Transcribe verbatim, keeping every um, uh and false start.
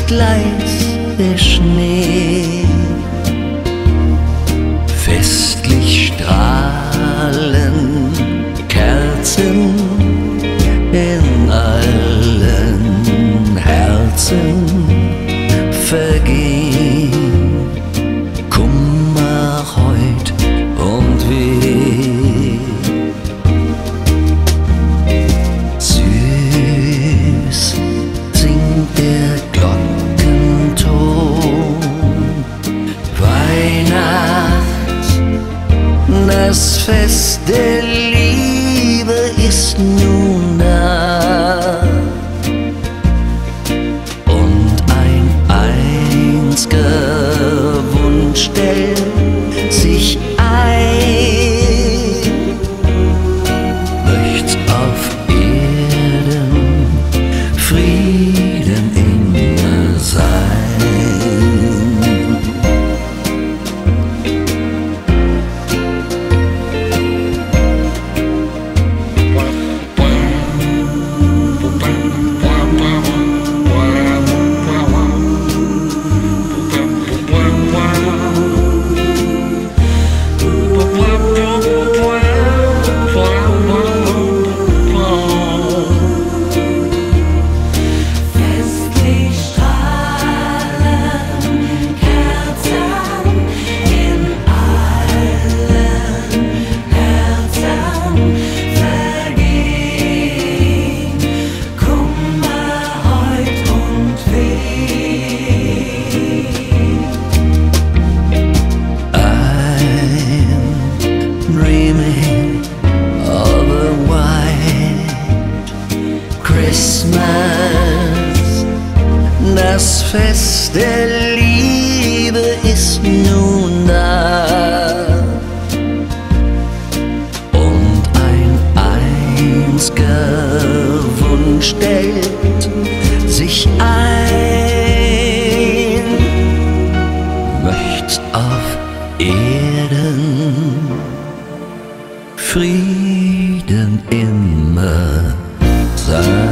leis der Schnee. Festlich strahlen Kerzen in allen Herzen vergehen. Kummer heut und weh. Süß singt der Glockenton. Weihnacht, das Fest der Liebe ist nun da. Und ein einziger Wunsch stellt sich ein. Möcht's auf Erden Frieden immer sein. Das Fest der Liebe ist nun da. Und ein einziger Wunsch stellt sich ein. Möcht's auf Erden Frieden immer sein.